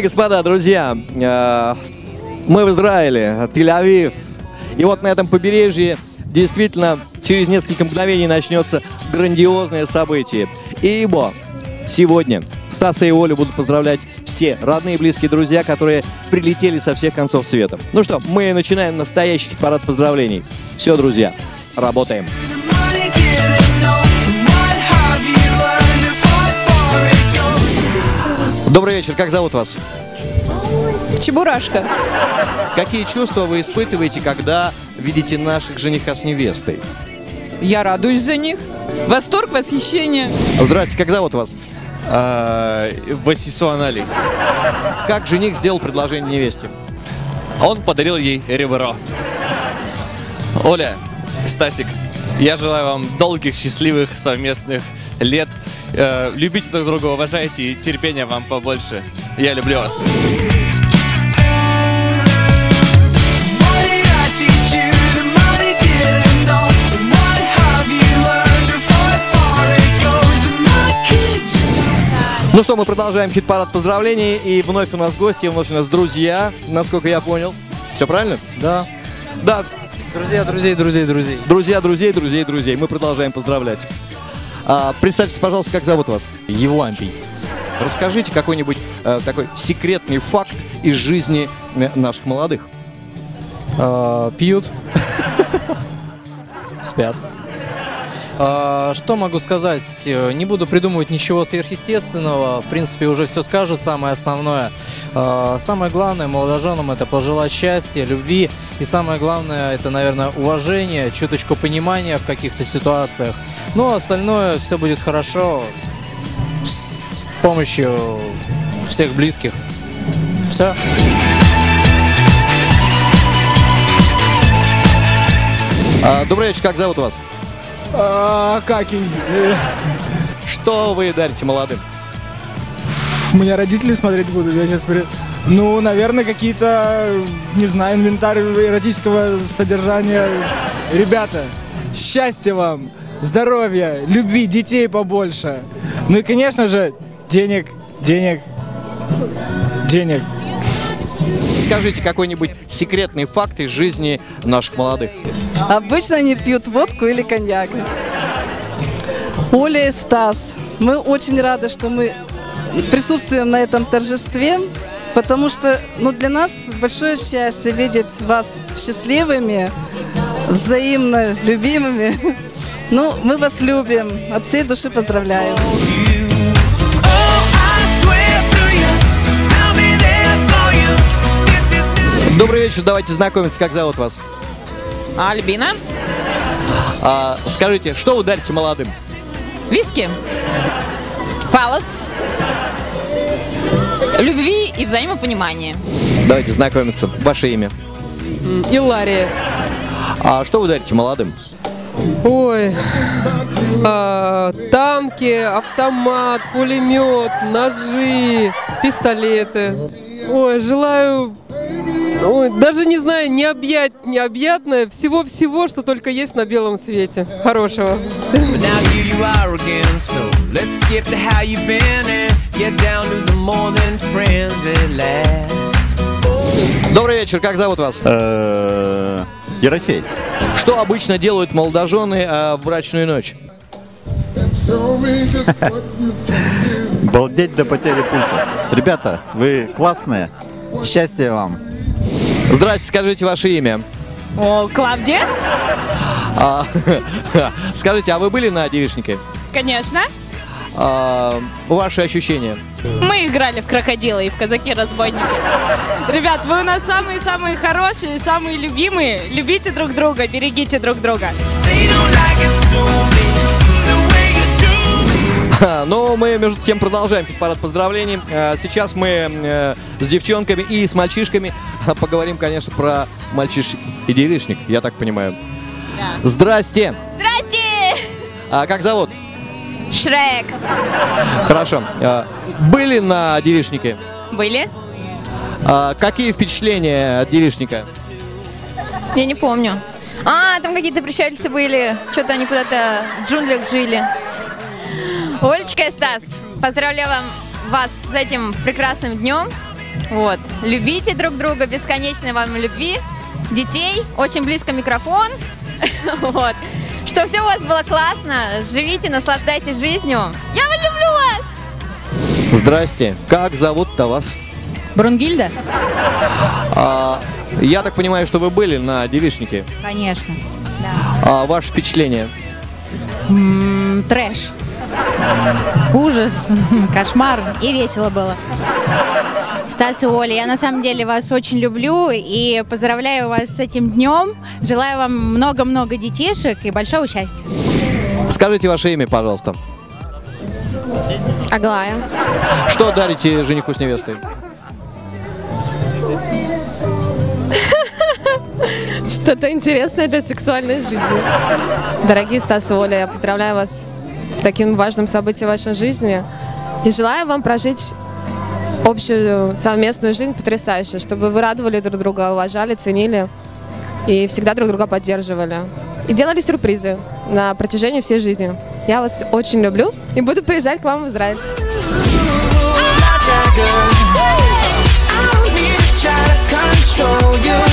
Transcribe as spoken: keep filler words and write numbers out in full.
и господа, друзья, мы в Израиле, Тель-Авив. И вот на этом побережье действительно через несколько мгновений начнется грандиозное событие. Ибо сегодня Стаса и Олю будут поздравлять все родные, близкие, друзья, которые прилетели со всех концов света. Ну что, мы начинаем настоящий парад поздравлений. Все, друзья, работаем. Добрый вечер, как зовут вас? Чебурашка. Какие чувства вы испытываете, когда видите наших жениха с невестой? Я радуюсь за них. Восторг, восхищение. Здрасте, как зовут вас? Васисуан Али. Как жених сделал предложение невесте? Он подарил ей ребро. Оля, Стасик, я желаю вам долгих, счастливых, совместных лет. Э, любите друг друга, уважайте, и терпения вам побольше. Я люблю вас. Ну что, мы продолжаем хит-парад поздравлений, и вновь у нас гости, вновь у нас друзья, насколько я понял. Все правильно? Да. Да. Друзья, друзей, друзей, друзей. Друзья, друзей, друзей, друзей. Мы продолжаем поздравлять. А, представьте, пожалуйста, как зовут вас? Евлампий. Расскажите какой-нибудь э, такой секретный факт из жизни э, наших молодых. А, пьют. Спят. А, что могу сказать? Не буду придумывать ничего сверхъестественного. В принципе, уже все скажут, самое основное. А, самое главное молодоженам — это пожелать счастья, любви. И самое главное — это, наверное, уважение, чуточку понимания в каких-то ситуациях. Ну, а остальное все будет хорошо с помощью всех близких. Все. А, добрый вечер, как зовут вас? А, как и... Что вы дарите молодым? Меня родители смотреть будут, я сейчас... При... Ну, наверное, какие-то, не знаю, инвентарь эротического содержания. Ребята, счастья вам, здоровья, любви, детей побольше. Ну и, конечно же, денег, денег, денег. Скажите какой-нибудь секретный факт из жизни наших молодых. Обычно они пьют водку или коньяк. Оля и Стас, мы очень рады, что мы присутствуем на этом торжестве, потому что ну, для нас большое счастье видеть вас счастливыми, взаимно любимыми. Ну, мы вас любим, от всей души поздравляем. Добрый вечер, давайте знакомиться, как зовут вас? Альбина. А, скажите, что вы дарите молодым? Виски. Фалос. Любви и взаимопонимания. Давайте знакомиться. Ваше имя? Илария. А что вы дарите молодым? Ой, а, танки, автомат, пулемет, ножи, пистолеты. Ой, желаю, ой, даже не знаю, необъять, необъятное, всего-всего, что только есть на белом свете. Хорошего. Добрый вечер, как зовут вас? Еросей. Что обычно делают молодожены э, в брачную ночь? Балдеть до потери пульса. Ребята, вы классные. Счастья вам. Здрасте, скажите ваше имя. О, Клавдия? А, скажите, а вы были на девичнике? Конечно. А, ваши ощущения? Мы играли в крокодила и в казаки-разбойники. Ребят, вы у нас самые-самые хорошие, самые любимые. Любите друг друга, берегите друг друга. Но мы, между тем, продолжаем парад поздравлений. Сейчас мы с девчонками и с мальчишками поговорим, конечно, про мальчишек и девичник, я так понимаю. Да. Здрасте! Здрасте! А как зовут? Шрек. Хорошо. Были на девичнике? Были? А какие впечатления от девичника? Я не помню. А, там какие-то пришельцы были. Что-то они куда-то в джунглях жили. Олечка и Стас, поздравляю вам, вас с этим прекрасным днем. Вот. Любите друг друга, бесконечной вам любви. Детей, очень близко микрофон. Вот. Что все у вас было классно. Живите, наслаждайтесь жизнью. Я вас люблю вас! Здрасте. Как зовут-то вас? Брунгильда? А, я так понимаю, что вы были на девичнике. Конечно. А, ваше впечатление? М-м, трэш. Ужас, кошмар. И весело было. Стас и Оля, я на самом деле вас очень люблю и поздравляю вас с этим днем. Желаю вам много-много детишек и большого счастья. Скажите ваше имя, пожалуйста. Аглая. Что дарите жениху с невестой? Что-то интересное для сексуальной жизни. Дорогие Стас и Оля, я поздравляю вас с таким важным событием в вашей жизни и желаю вам прожить общую совместную жизнь потрясающую, чтобы вы радовали друг друга, уважали, ценили и всегда друг друга поддерживали. И делали сюрпризы на протяжении всей жизни. Я вас очень люблю и буду приезжать к вам в Израиль. I don't need to try to control you.